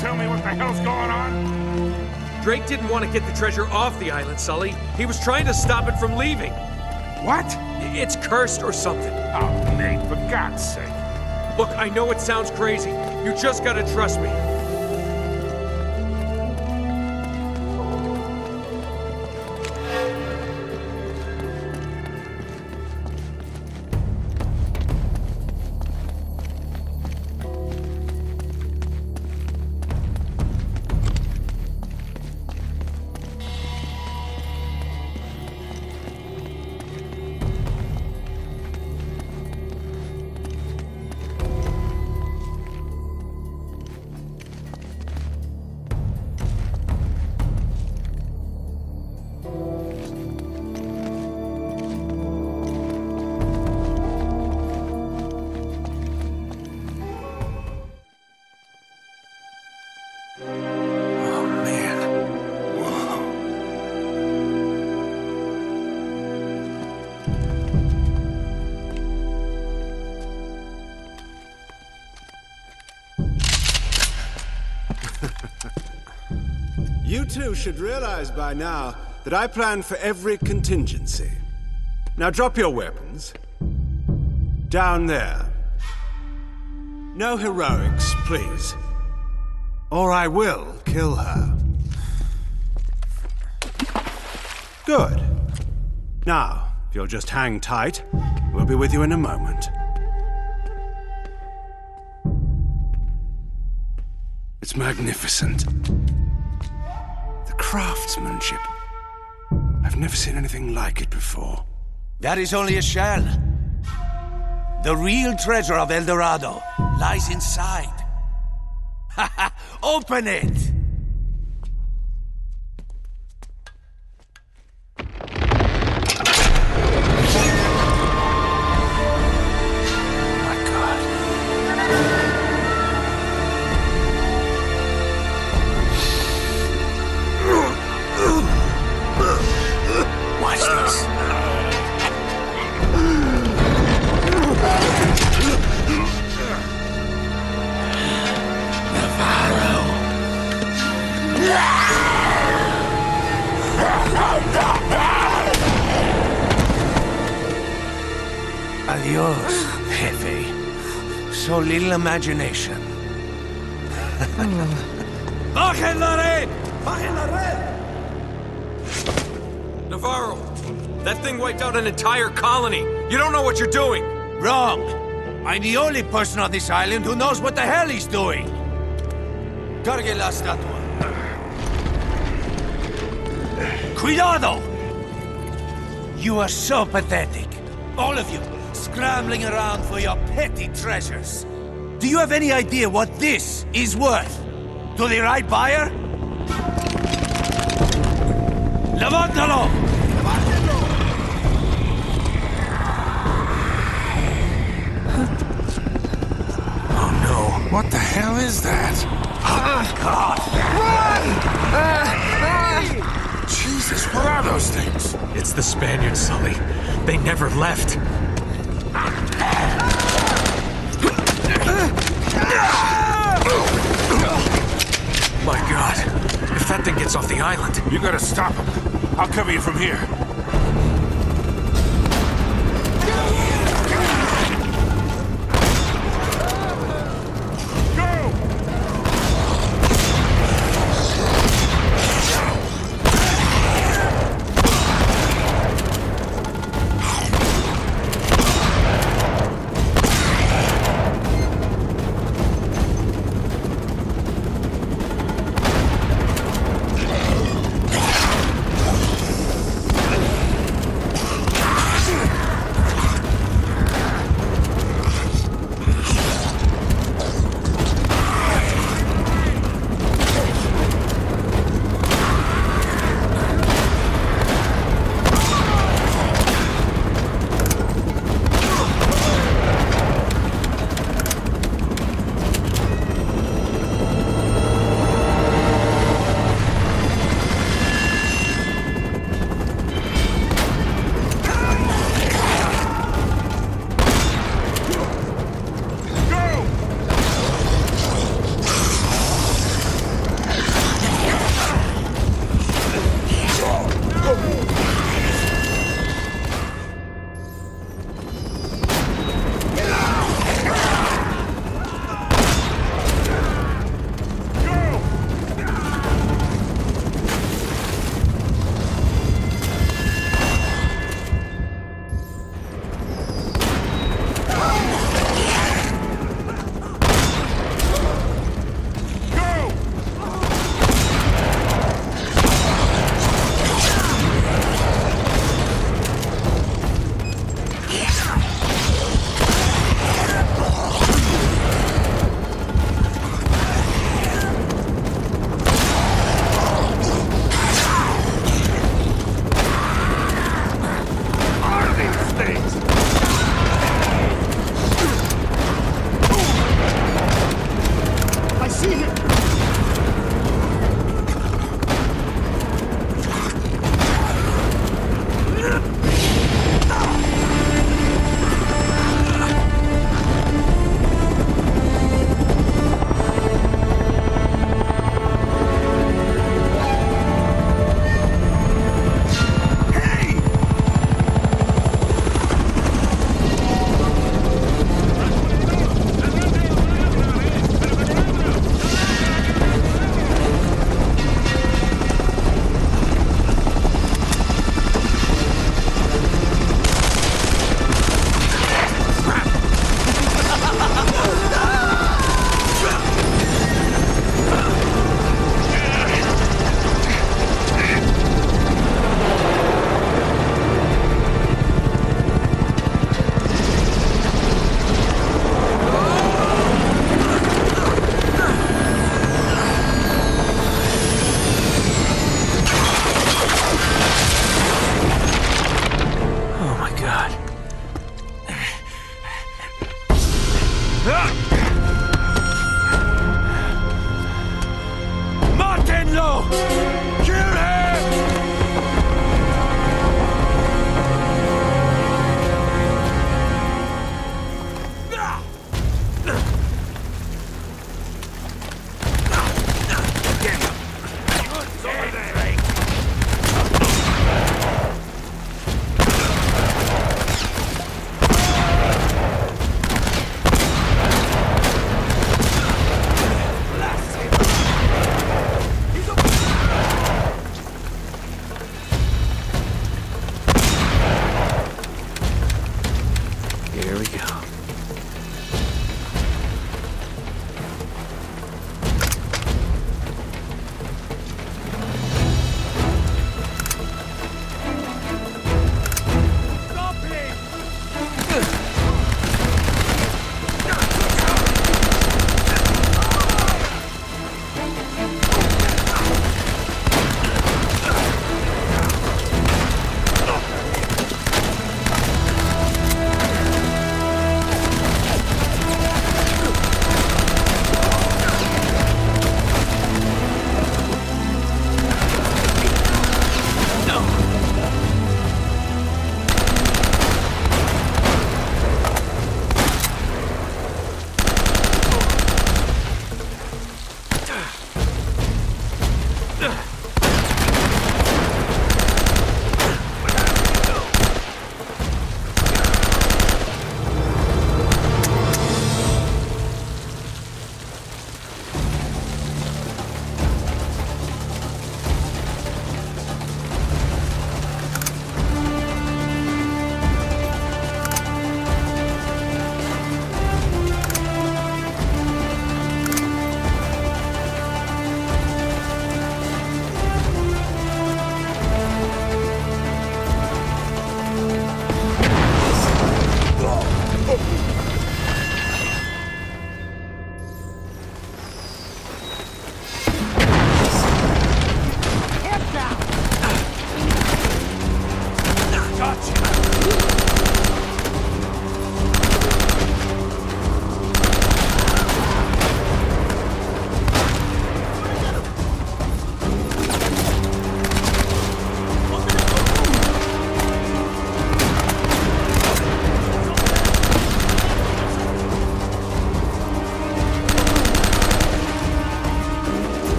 tell me what the hell's going on? Drake didn't want to get the treasure off the island, Sully. He was trying to stop it from leaving. What? It's cursed or something. Oh, Nate, for God's sake. Look, I know it sounds crazy. You just gotta trust me. You two should realize by now that I plan for every contingency. Now drop your weapons. Down there. No heroics, please. Or I will kill her. Good. Now, if you'll just hang tight, we'll be with you in a moment. It's magnificent. The craftsmanship. I've never seen anything like it before. That is only a shell. The real treasure of El Dorado lies inside. Open it! Adios, Jefe. So little imagination. Bajen la red! Bajen la red! Navarro, that thing wiped out an entire colony. You don't know what you're doing. Wrong. I'm the only person on this island who knows what the hell he's doing. Cargue la estatua. Cuidado! You are so pathetic. All of you, scrambling around for your petty treasures. Do you have any idea what this is worth? To the right buyer? Levántalo! Oh no, what the hell is that? God! Run! Jesus, what are those things? It's the Spaniards, Sully. They never left. My God, if that thing gets off the island... You gotta stop him. I'll cover you from here.